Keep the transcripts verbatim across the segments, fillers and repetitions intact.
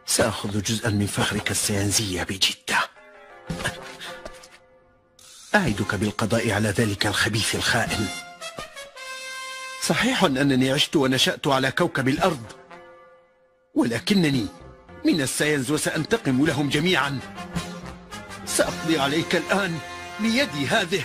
سأخذ جزءا من فخرك السينزي بجدة. أعدك بالقضاء على ذلك الخبيث الخائن. صحيح أنني عشت ونشأت على كوكب الأرض، ولكنني من الساينز وسأنتقم لهم جميعا. سأقضي عليك الآن بيدي هذه.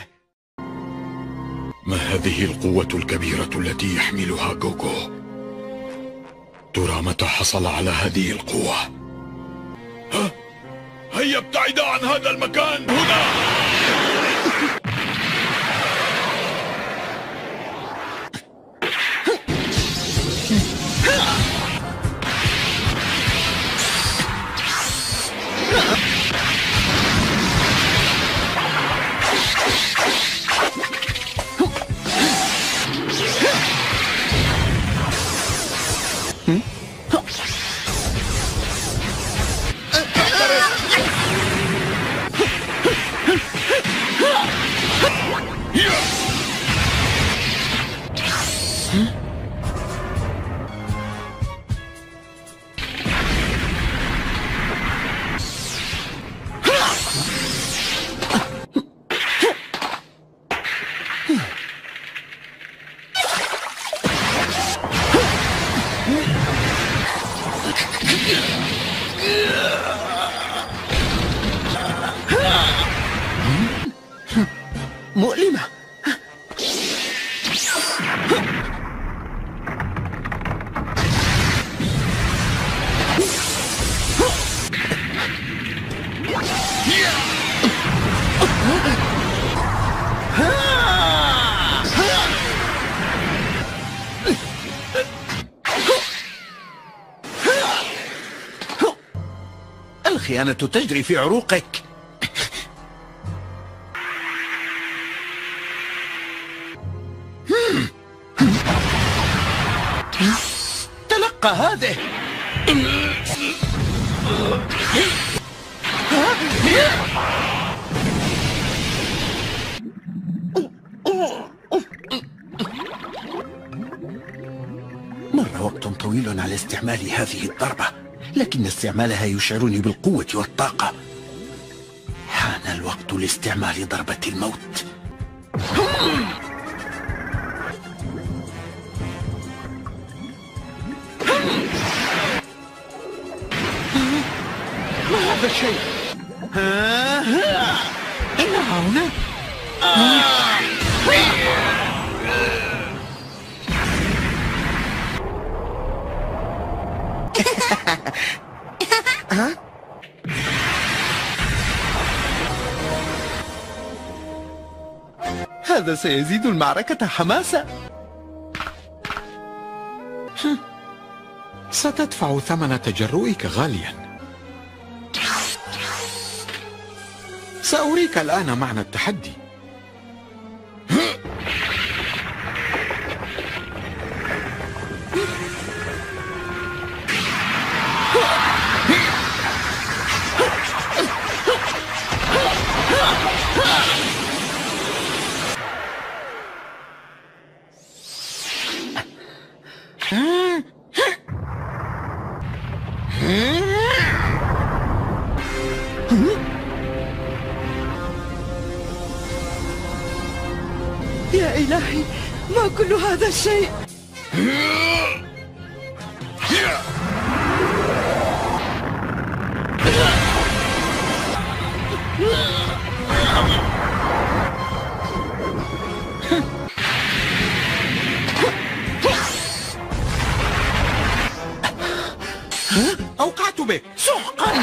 ما هذه القوة الكبيرة التي يحملها جوجو؟ ترى متى حصل على هذه القوة؟ ها؟ هيا ابتعد عن هذا المكان هنا! مؤلمة. الخيانة تجري في عروقك. تلقى هذه. مر وقت طويل على استعمال هذه الضربة، لكن استعمالها يشعرني بالقوة والطاقة. حان الوقت لاستعمال ضربة الموت. ما هذا الشيء؟ ها ها إنها هنا. هذا سيزيد المعركة حماسة. ستدفع ثمن تجرؤك غاليا. سأريك الآن معنى التحدي. يا إلهي، ما كل هذا الشيء؟ أوقعت بك سحقا.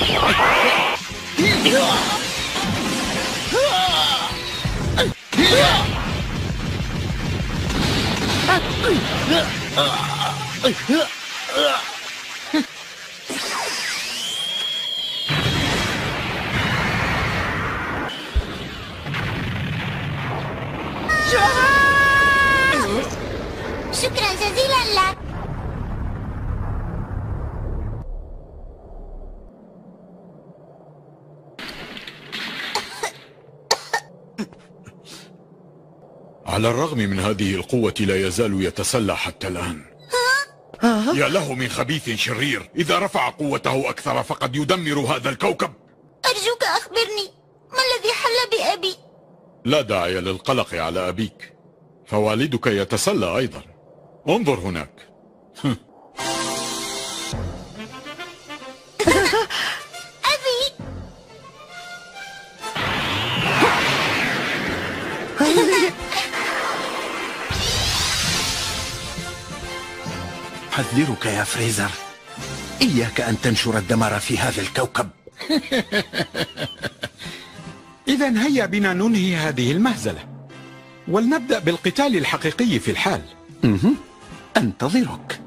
شكرا جزيلا لك. على الرغم من هذه القوة لا يزال يتسلى حتى الآن. آه. يا له من خبيث شرير، إذا رفع قوته أكثر فقد يدمر هذا الكوكب. أرجوك أخبرني، ما الذي حل بأبي؟ لا داعي للقلق على أبيك، فوالدك يتسلى أيضا. انظر هناك. أبي. أحذرك يا فريزر، إياك أن تنشر الدمار في هذا الكوكب. إذا هيا بنا ننهي هذه المهزلة ولنبدأ بالقتال الحقيقي في الحال. مه. أنتظرك.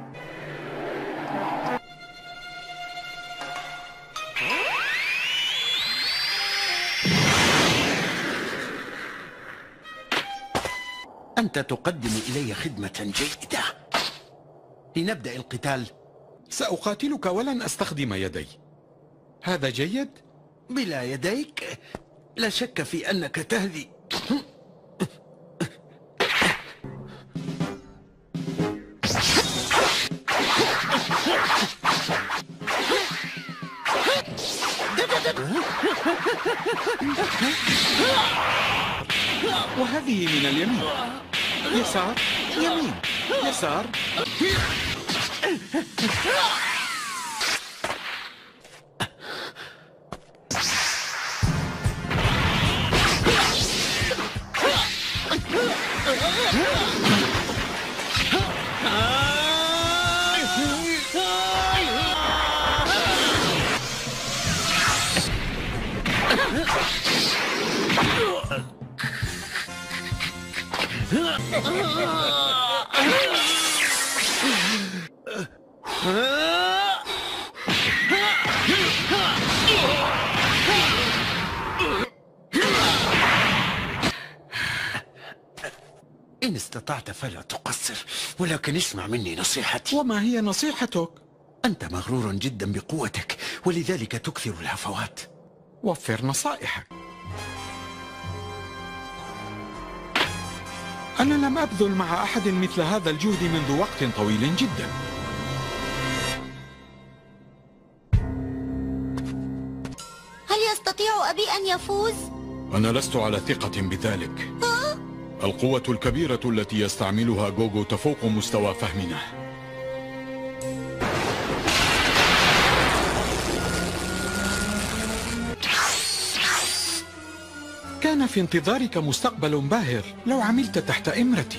أنت تقدم إلي خدمة جيدة. لنبدأ القتال. سأقاتلك ولن أستخدم يدي. هذا جيد؟ بلا يديك لا شك في أنك تهذي. وهذه من اليمين، يسار، يمين، يسار. إن استطعت فلا تقصر، ولكن اسمع مني نصيحتي. وما هي نصيحتك؟ أنت مغرور جدا بقوتك، ولذلك تكثر الهفوات. وفر نصائحك. أنا لم أبذل مع أحد مثل هذا الجهد منذ وقت طويل جدا. هل يستطيع أبي أن يفوز؟ أنا لست على ثقة بذلك. القوة الكبيرة التي يستعملها جوجو تفوق مستوى فهمنا. كان في انتظارك مستقبل باهر لو عملت تحت إمرتي.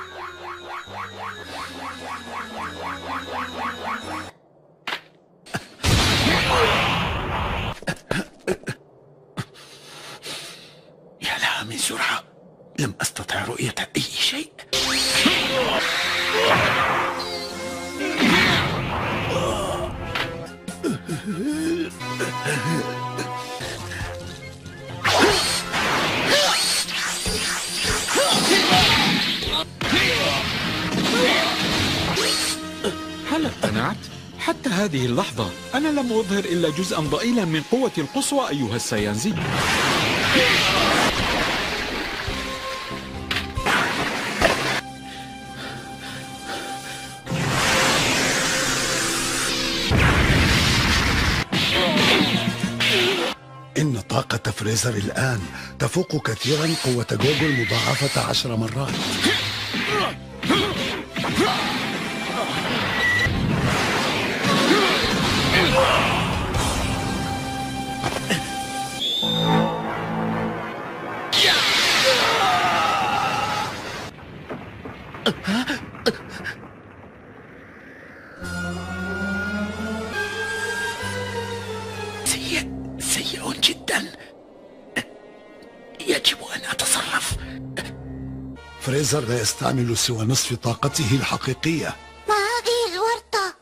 يا لها من سرعة، لم أستطع رؤية أي شيء. هل اقتنعت؟ حتى هذه اللحظة أنا لم أظهر إلا جزءا ضئيلا من قوتي القصوى أيها الساينزي. إن طاقة فريزر الآن تفوق كثيرا قوة جوجو المضاعفة عشر مرات. سيء سيء جدا. يجب أن أتصرف. فريزر لا يستعمل سوى نصف طاقته الحقيقية. ما هذه الورطة؟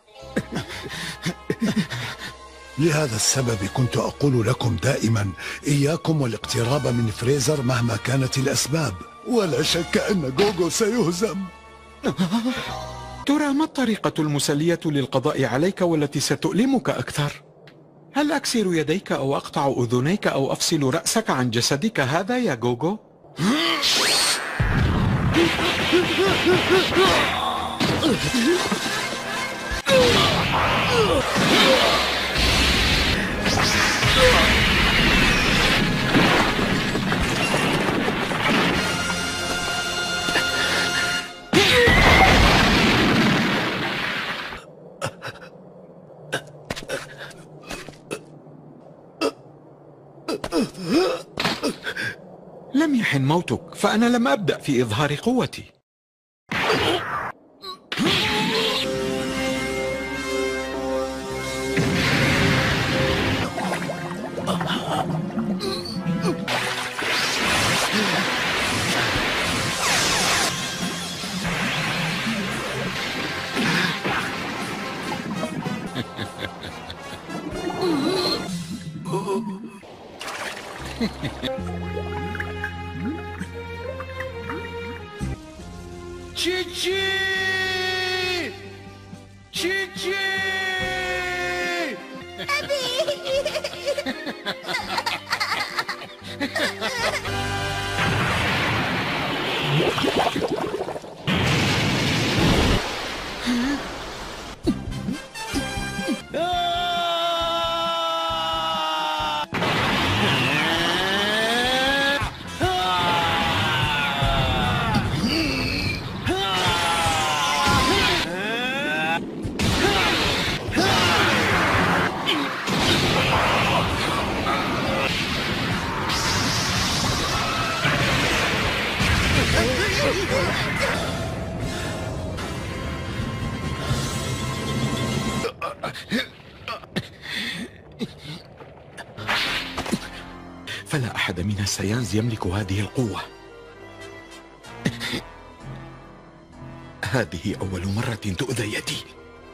لهذا السبب كنت أقول لكم دائما إياكم والاقتراب من فريزر مهما كانت الأسباب، ولا شك أن جوجو سيهزم. ترى ما الطريقة المسلية للقضاء عليك والتي ستؤلمك أكثر؟ هل أكسر يديك أو أقطع أذنيك أو أفصل رأسك عن جسدك هذا يا جوجو؟ لم يحن موتك، فأنا لم أبدأ في إظهار قوتي. تشيتشي تشيتشي فلا أحد من السيانز يملك هذه القوة. هذه أول مرة تؤذى يدي.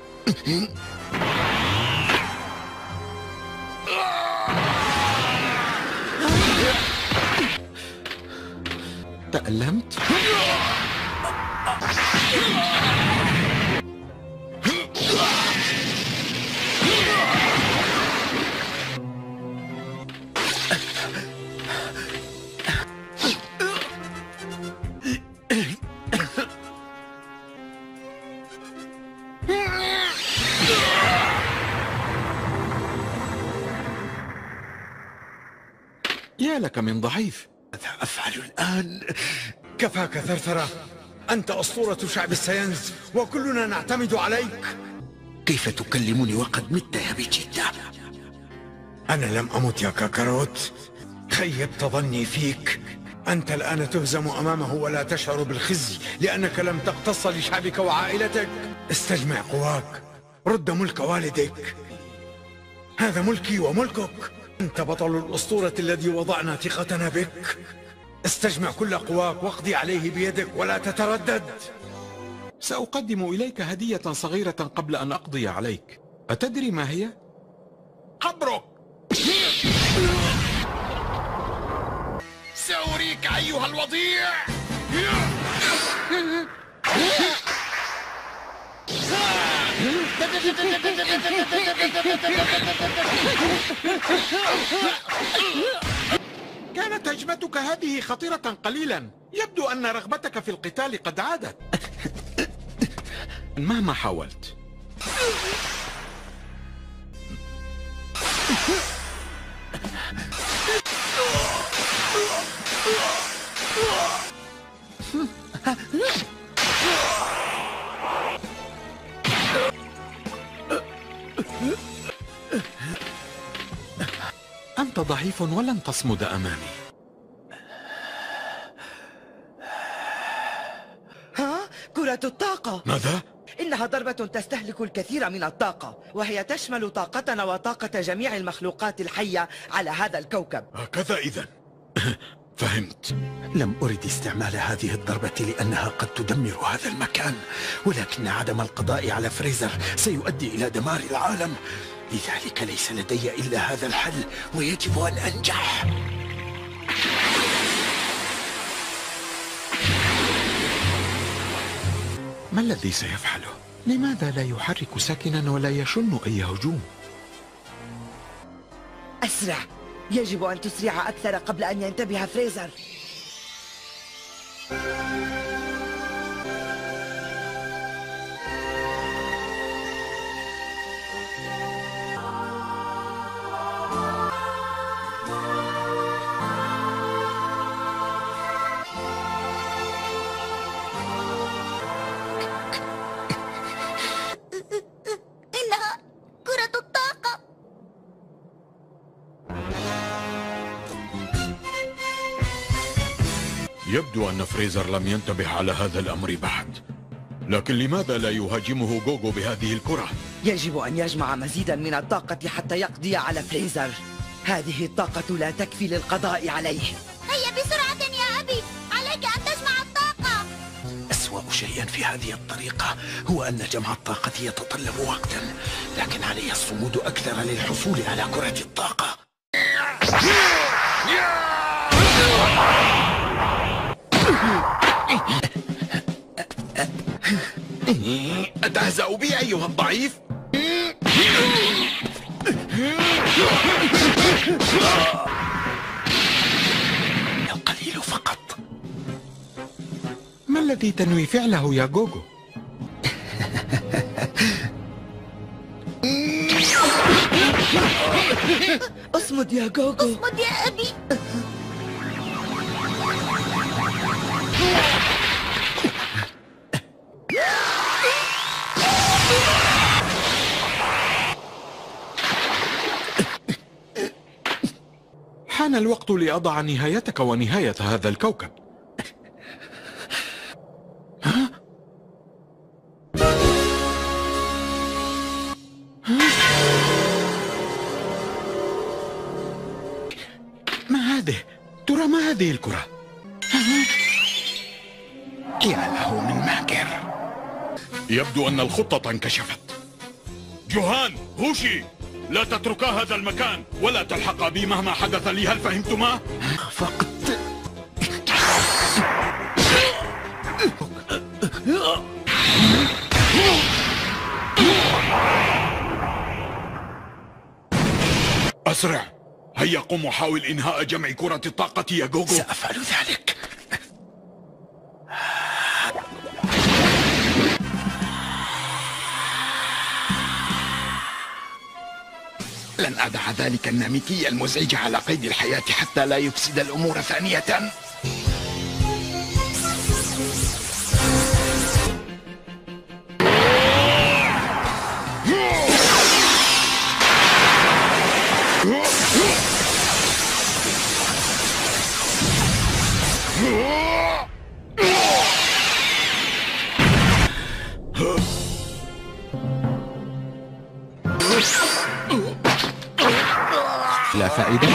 تألمت؟ يا لك من ضعيف. ماذا أفعل الآن؟ كفاك ثرثرة، أنت أسطورة شعب السينز وكلنا نعتمد عليك. كيف تكلمني وقد مت يا بيجيتا؟ أنا لم أمت يا كاكاروت، خيبت ظني فيك. أنت الآن تهزم أمامه ولا تشعر بالخزي لأنك لم تقتص لشعبك وعائلتك. استجمع قواك، رد ملك والديك. هذا ملكي وملكك. أنت بطل الأسطورة الذي وضعنا ثقتنا بك. استجمع كل قواك واقضي عليه بيدك ولا تتردد. سأقدم إليك هدية صغيرة قبل أن أقضي عليك. أتدري ما هي؟ قبرك. سأريك أيها الوضيع. كانت هجمتك هذه خطيرة قليلا. يبدو أن رغبتك في القتال قد عادت. مهما حاولت. أنت ضعيف ولن تصمد أمامي. ها؟ كرة الطاقة. ماذا؟ إنها ضربة تستهلك الكثير من الطاقة، وهي تشمل طاقتنا وطاقة جميع المخلوقات الحية على هذا الكوكب. هكذا إذن. فهمت. لم أرد استعمال هذه الضربة لأنها قد تدمر هذا المكان، ولكن عدم القضاء على فريزر سيؤدي إلى دمار العالم. لذلك ليس لدي إلا هذا الحل، ويجب أن أنجح. ما الذي سيفعله؟ لماذا لا يحرك ساكنا ولا يشن أي هجوم؟ أسرع، يجب أن تسرع أكثر قبل أن ينتبه فريزر. إنها كرة الطاقة. يبدو أن فريزر لم ينتبه على هذا الأمر بعد، لكن لماذا لا يهاجمه جوجو بهذه الكرة؟ يجب أن يجمع مزيدا من الطاقة حتى يقضي على فريزر. هذه الطاقة لا تكفي للقضاء عليه. هيا بسرعة يا أبي، عليك أن تجمع الطاقة. أسوأ شيء في هذه الطريقة هو أن جمع الطاقة يتطلب وقتا، لكن علي الصمود أكثر للحصول على كرة الطاقة. أتهزأ بي أيها الضعيف؟ القليل فقط. ما الذي تنوي فعله يا جوجو؟ اصمد يا جوجو. اصمد يا أبي. حان الوقت لأضع نهايتك ونهاية هذا الكوكب. ها؟ ها؟ ما هذه؟ ترى ما هذه الكرة؟ يا له من ماكر. يبدو أن الخطة انكشفت. جوهان، هوشي، لا تتركا هذا المكان ولا تلحقا بي مهما حدث لي، هل فهمتما؟ فقط أسرع، هيا قم وحاول إنهاء جمع كرة الطاقة يا جوجو. سأفعل ذلك. لن أدع ذلك الناميكي المزعج على قيد الحياة حتى لا يفسد الأمور ثانية. لا فائدة.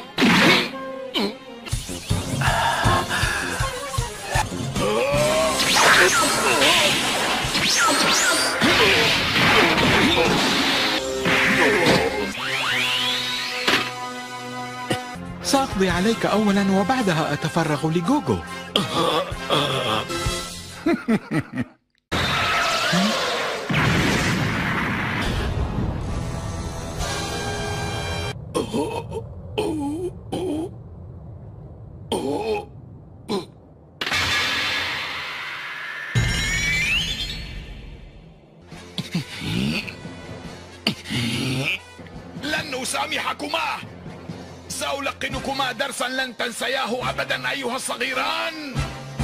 سأقضي عليك أولا وبعدها أتفرغ لجوجو. لن أسامحكما، سألقنكما درسا لن تنسياه أبدا أيها الصغيران.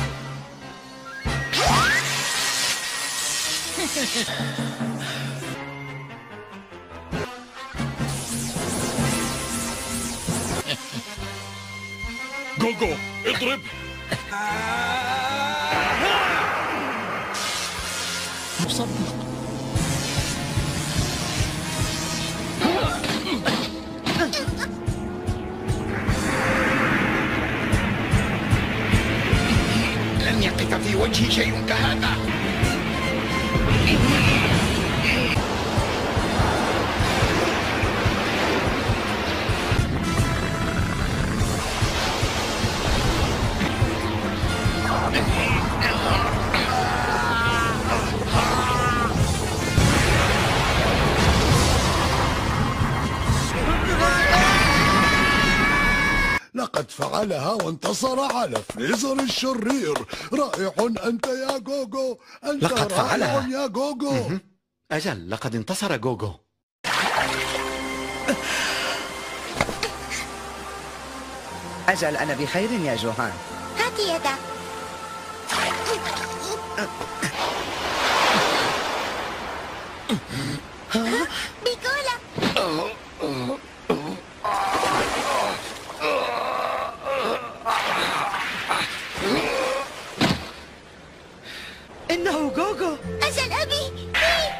جوجو، اضرب. مصدق. لن يقف في وجهي شيء كهذا. لقد فعلها وانتصر على فريزر الشرير. رائع أنت يا جوجو، أنت لقد رائع فعلها. يا جوجو. أجل، لقد انتصر جوجو. أجل أنا بخير يا جوهان. هات يدك. بيكولا. إنه جوجو. أجل أبي.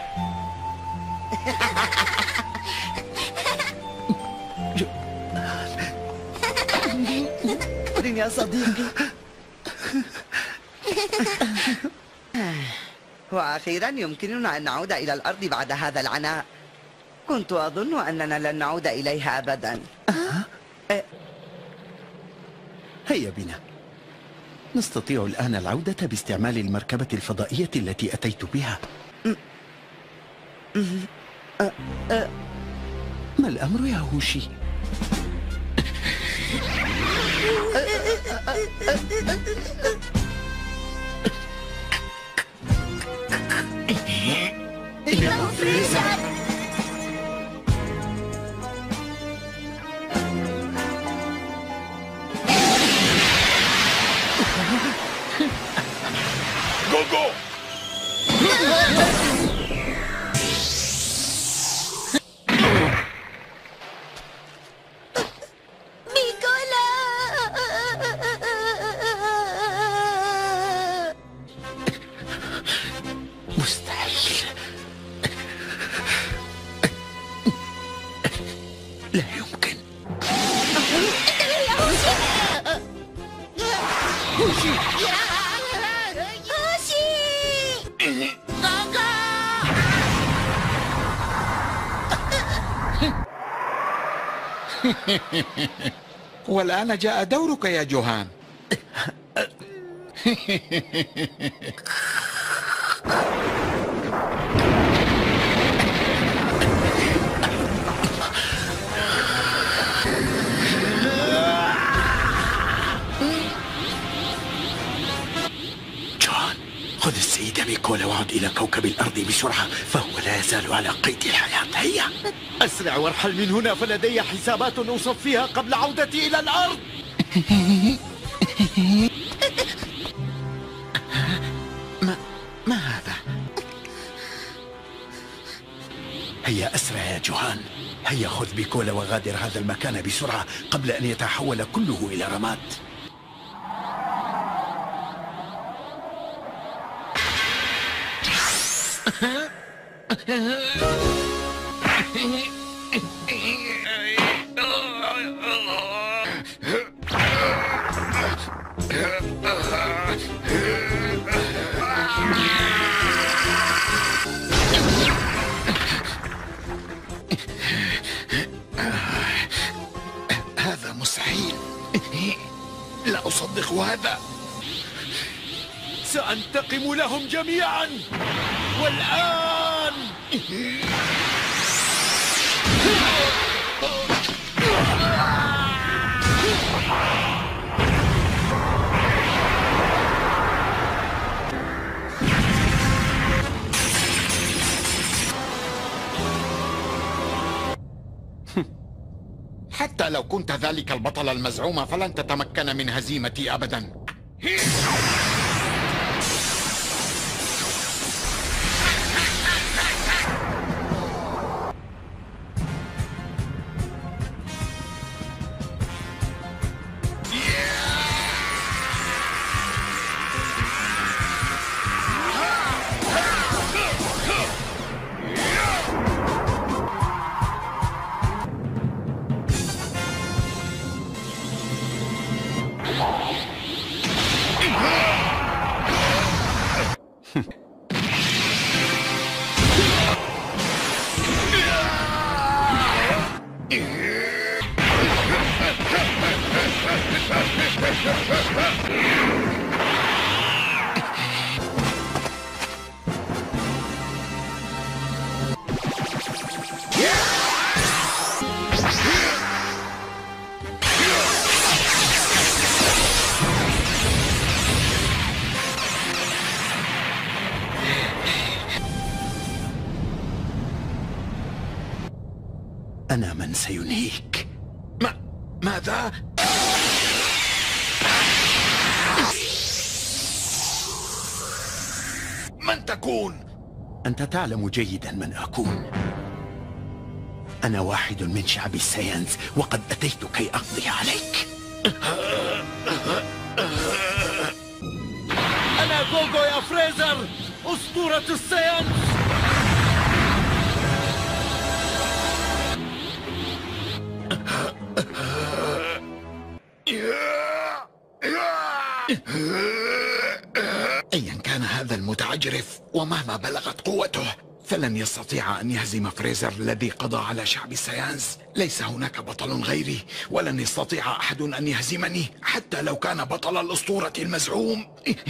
رين يا صديقي. وأخيرا يمكننا أن نعود إلى الأرض بعد هذا العناء. كنت أظن أننا لن نعود إليها أبدا. هيا بنا، نستطيع الآن العودة باستعمال المركبة الفضائية التي أتيت بها. ما الأمر يا هوشي؟ إنه فريزر. جوجو! بيكولا. مستحيل. لا يمكن. انتبه يا هوشي. هوشي! هوشي. والآن جاء دورك يا جوهان. جوهان، خذ السيدة ميكولا وعد إلى كوكب الأرض بسرعة، فهو لا يزال على قيد الحياة. هيا أسرع وارحل من هنا، فلدي حسابات أصفيها قبل عودتي إلى الأرض. ما ما هذا؟ هيا أسرع يا جوهان، هيا خذ بيكولا وغادر هذا المكان بسرعة قبل أن يتحول كله إلى رماد. هذا مستحيل، لا أصدق هذا. سأنتقم لهم جميعا والآن. حتى لو كنت ذلك البطل المزعوم فلن تتمكن من هزيمتي أبدا. أنا من سينهيك. ما ماذا؟ من تكون؟ أنت تعلم جيدا من أكون. أنا واحد من شعب الساينز، وقد أتيت كي أقضي عليك. أنا جوجو يا فريزر، أسطورة السيانس. أيا كان هذا المتعجرف ومهما بلغت قوته فلن يستطيع أن يهزم فريزر الذي قضى على شعب السيانس. ليس هناك بطل غيري، ولن يستطيع أحد أن يهزمني حتى لو كان بطل الأسطورة المزعوم.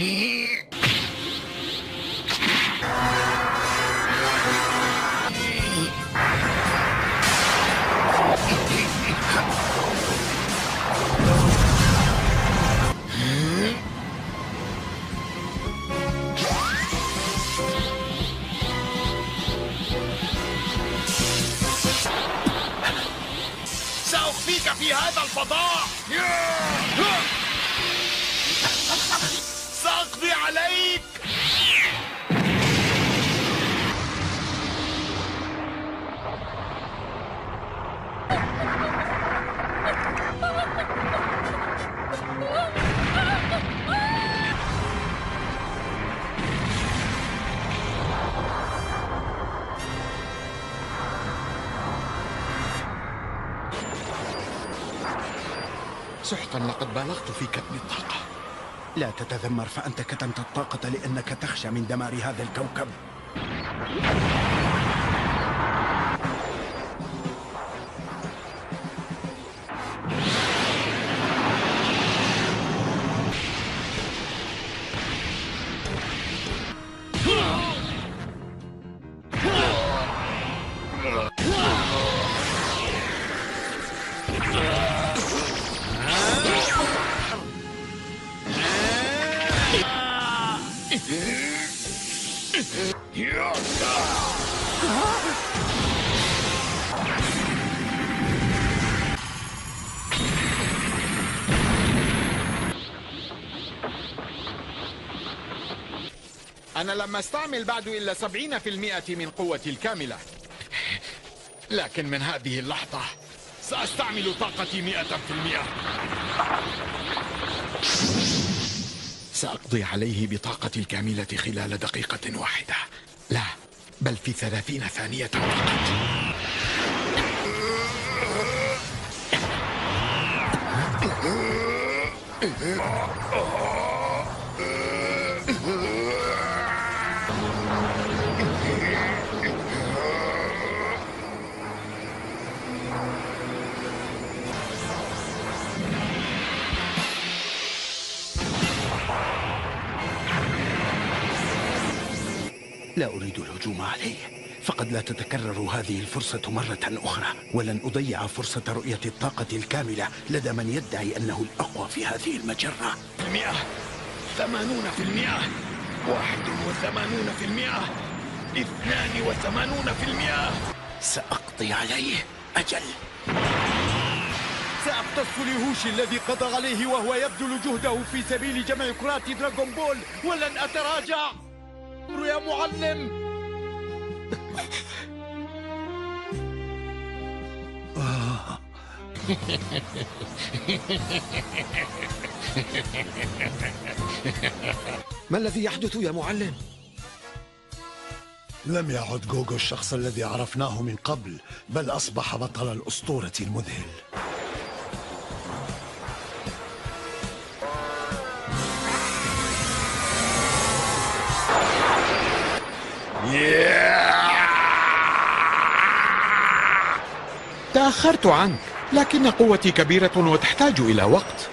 سأخفيك في هذا الفضاء. سأقضي عليك. سحقا، لقد بالغت في كتم الطاقة. لا تتذمر، فأنت كتمت الطاقة لأنك تخشى من دمار هذا الكوكب. أنا لم أستعمل بعد إلا سبعين في المئة من قوتي الكاملة، لكن من هذه اللحظة سأستعمل طاقتي مئة في المئة. سأقضي عليه بطاقتي الكاملة خلال دقيقة واحدة، لا بل في ثلاثين ثانية فقط. لا أريد الهجوم عليه، فقد لا تتكرر هذه الفرصة مرة أخرى، ولن أضيع فرصة رؤية الطاقة الكاملة لدى من يدعي أنه الأقوى في هذه المجرة. المئة، ثمانون في المئة، واحد وثمانون في المئة، اثنان وثمانون في المئة. سأقضي عليه. أجل، سأقتص لهوشي الذي قضى عليه وهو يبذل جهده في سبيل جمع كرات دراغون بول، ولن أتراجع. يا معلم. ما الذي يحدث يا معلم؟ لم يعد جوجو الشخص الذي عرفناه من قبل، بل أصبح بطل الأسطورة المذهل. تأخرت عنك، لكن قوتي كبيرة وتحتاج إلى وقت.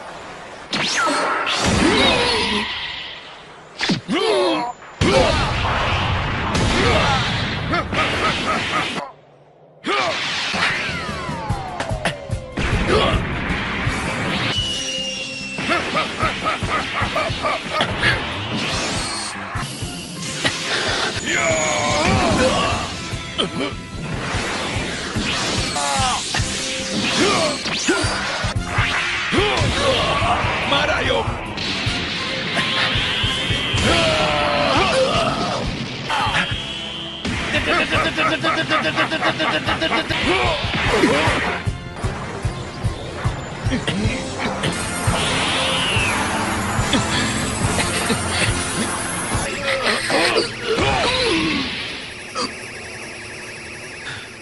ما رأيك؟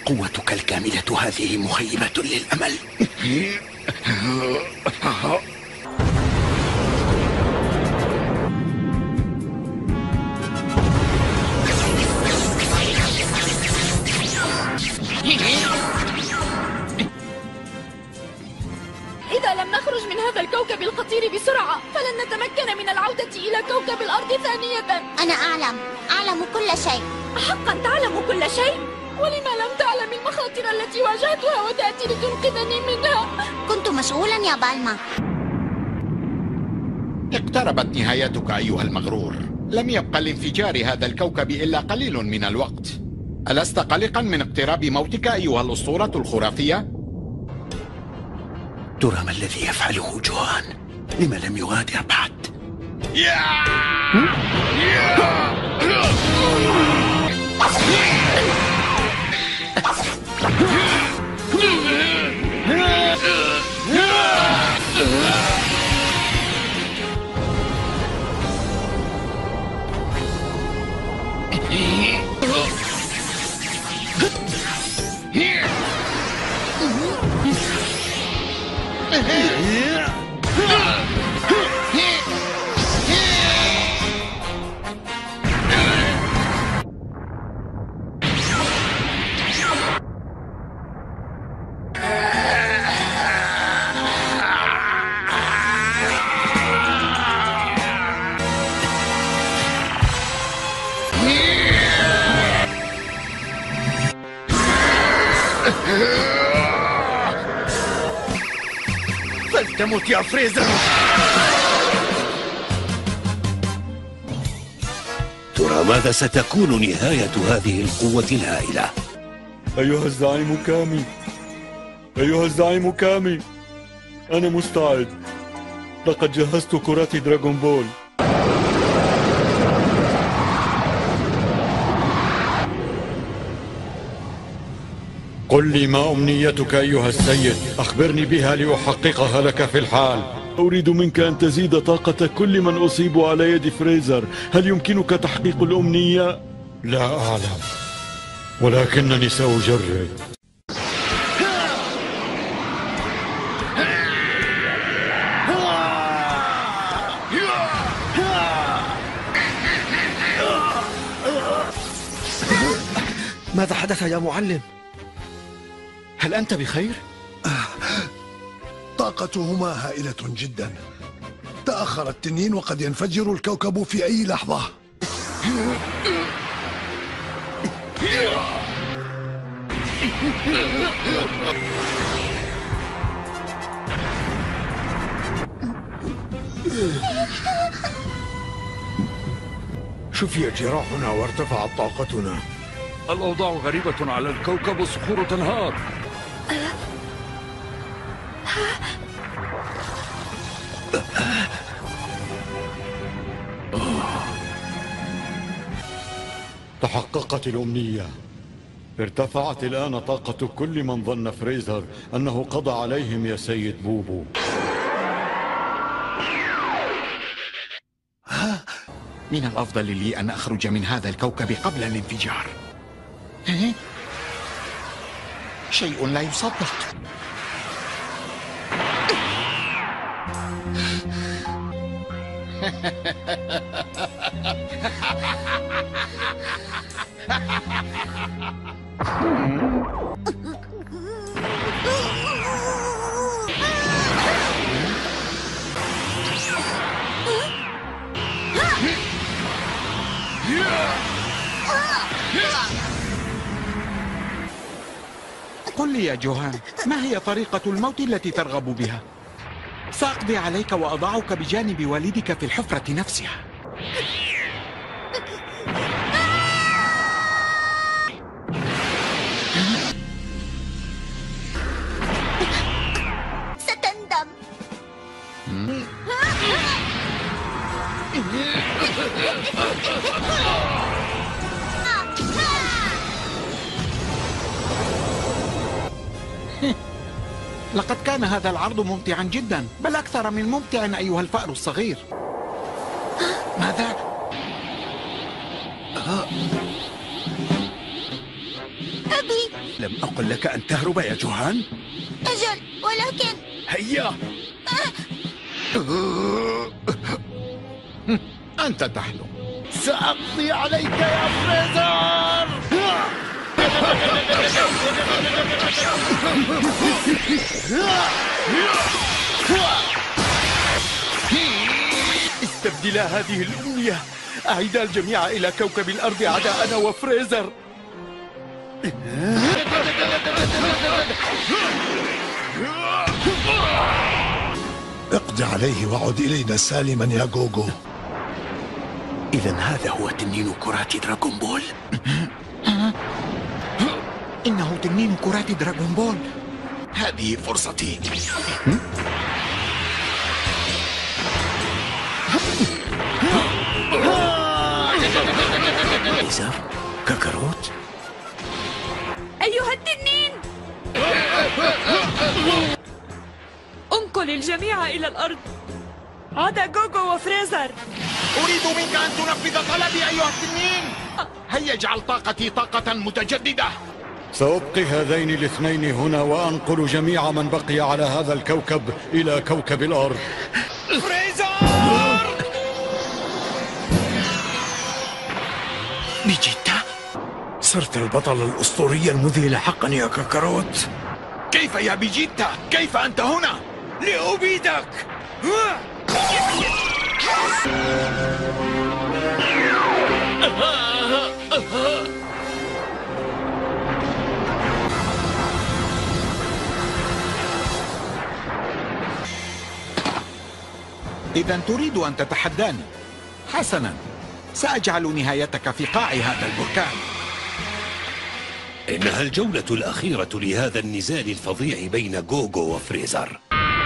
قوتك الكاملة هذه مخيبة للأمل. إذا لم نخرج من هذا الكوكب الخطير بسرعة فلن نتمكن من العودة إلى كوكب الأرض ثانية. أنا أعلم أعلم كل شيء. حقا تعلم كل شيء؟ ولما لم تعلم المخاطر التي واجهتها وتأتي لتنقذني منها؟ كنت مشغولا يا بالما. اقتربت نهايتك أيها المغرور. لم يبق لانفجار هذا الكوكب إلا قليل من الوقت. ألست قلقا من اقتراب موتك أيها الأسطورة الخرافية؟ ترى ما الذي يفعله جوهان؟ لما لم يغادر بعد؟ فلتمت يا فريزر. ترى ماذا ستكون نهاية هذه القوة الهائلة؟ أيها الزعيم كامي، أيها الزعيم كامي، أنا مستعد. لقد جهزت كرات دراغون بول. قل لي ما أمنيتك أيها السيد، أخبرني بها لأحققها لك في الحال. أريد منك أن تزيد طاقة كل من أصيب على يد فريزر. هل يمكنك تحقيق الأمنية؟ لا أعلم، ولكنني سأجرب. ماذا حدث يا معلم؟ هل أنت بخير؟ طاقتهما هائلة جدا. تأخر التنين وقد ينفجر الكوكب في أي لحظة. شفيت جراحنا وارتفعت طاقتنا. الأوضاع غريبة على الكوكب والصخور تنهار. تحققت الأمنية. ارتفعت الآن طاقة كل من ظن فريزر أنه قضى عليهم يا سيد بوبو. من الأفضل لي أن أخرج من هذا الكوكب قبل الانفجار. شيء لا يصدق. قل لي يا جوهان، ما هي طريقة الموت التي ترغب بها؟ سأقضي عليك وأضعك بجانب والدك في الحفرة نفسها. ستندم. لقد كان هذا العرض ممتعا جدا، بل أكثر من ممتع أيها الفأر الصغير. ماذا؟ أبي لم أقل لك أن تهرب يا جوهان؟ أجل، ولكن هيا. أنت تحلم. سأقضي عليك يا فريزر. استبدلا هذه الأمنية. أعيدا الجميع إلى كوكب الأرض عداءنا وفريزر. اقض عليه وعد إلينا سالما يا جوجو. إذا هذا هو تنين كرات دراغون بول. إنه تنين كرات دراغون بول. هذه فرصتي. فريزر، كاكاروت. أيها التنين، انقل الجميع إلى الأرض عدا جوجو وفريزر. أريد منك أن تنفذ طلبي أيها التنين. هيا اجعل طاقتي طاقة متجددة. سأبقي هذين الاثنين هنا وأنقل جميع من بقي على هذا الكوكب إلى كوكب الأرض. فريزر! بيجيتا، صرت البطل الأسطوري المذهل حقا يا كاكاروت. كيف يا بيجيتا؟ كيف أنت هنا؟ لأبيدك. إذا تريد أن تتحداني؟ حسنا، سأجعل نهايتك في قاع هذا البركان. إنها الجولة الأخيرة لهذا النزال الفظيع بين جوجو وفريزر.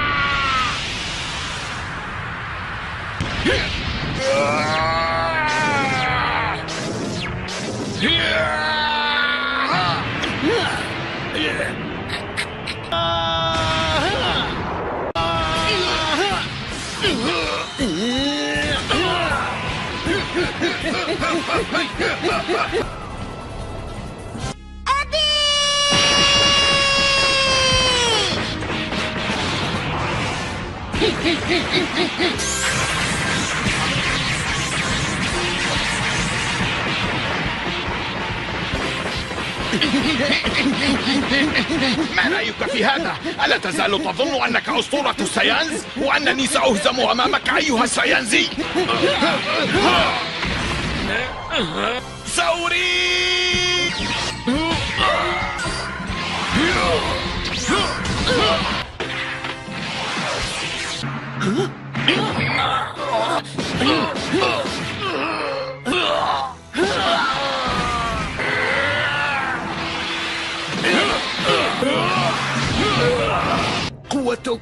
ما رأيك في هذا؟ ألا تزال تظن أنك أسطورة الساينز وأنني سأهزم أمامك أيها الساينزي؟ سأريك! قوتك.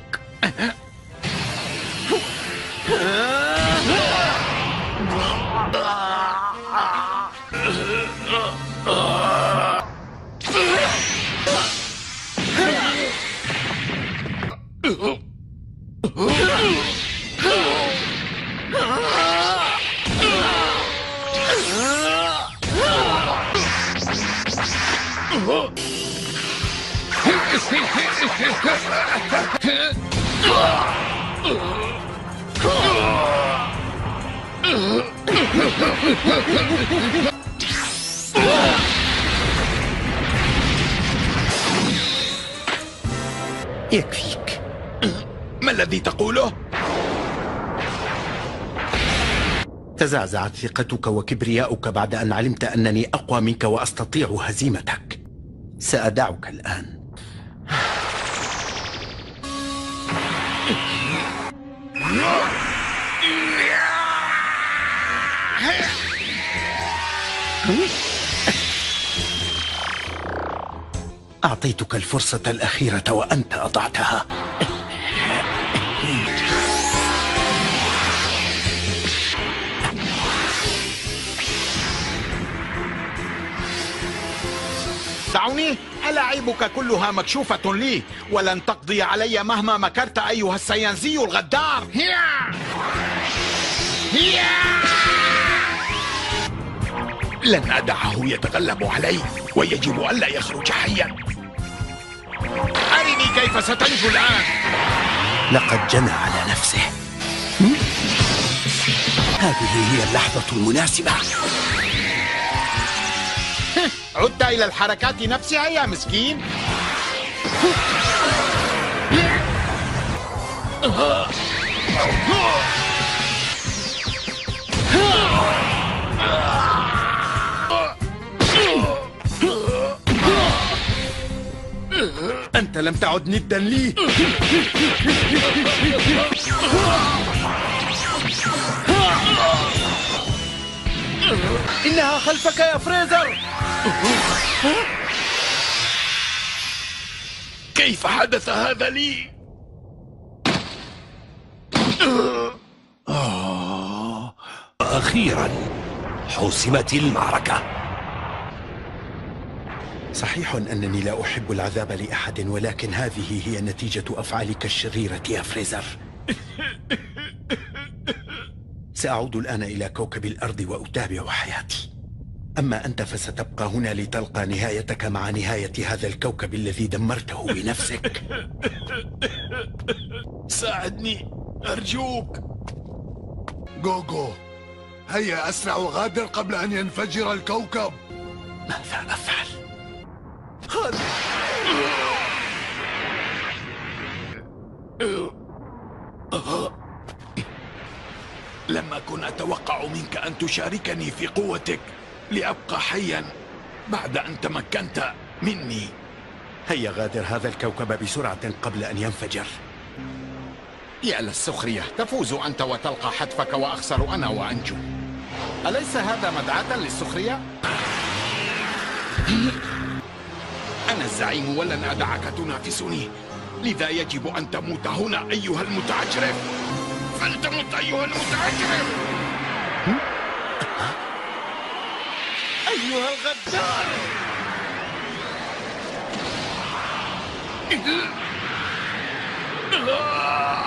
يكفيك. ما الذي تقوله؟ تزعزعت ثقتك وكبرياؤك بعد أن علمت أنني أقوى منك وأستطيع هزيمتك. سأدعك الآن. أعطيتك الفرصة الأخيرة وأنت أضعتها. دعوني، ألاعيبك كلها مكشوفة لي ولن تقضي علي مهما مكرت أيها الساينزي الغدار. هيا هيا لن أدعه يتغلب علي، ويجب ألا يخرج حيا. أرني كيف ستنجو الآن. لقد جنى على نفسه. هذه هي اللحظة المناسبة. عدت إلى الحركات نفسها يا مسكين. أنت لم تعد ندا لي. إنها خلفك يا فريزر. كيف حدث هذا لي؟ أخيرا حسمت المعركة. صحيح أنني لا أحب العذاب لأحد، ولكن هذه هي نتيجة أفعالك الشريرة يا فريزر. سأعود الآن إلى كوكب الأرض وأتابع حياتي. أما أنت فستبقى هنا لتلقى نهايتك مع نهاية هذا الكوكب الذي دمرته بنفسك. ساعدني أرجوك. جوجو، هيا أسرع وغادر قبل أن ينفجر الكوكب. ماذا أفعل؟ لم أكن أتوقع منك أن تشاركني في قوتك لأبقى حيا بعد أن تمكنت مني. هيا غادر هذا الكوكب بسرعة قبل أن ينفجر. يا للسخرية، تفوز أنت وتلقى حتفك وأخسر أنا وأنجو. أليس هذا مدعاة للسخرية؟ أنا الزعيم ولن أدعك تنافسني، لذا يجب أن تموت هنا أيها المتعجرف. فلتمت أيها المتعجرف. أيها الغدار. آه!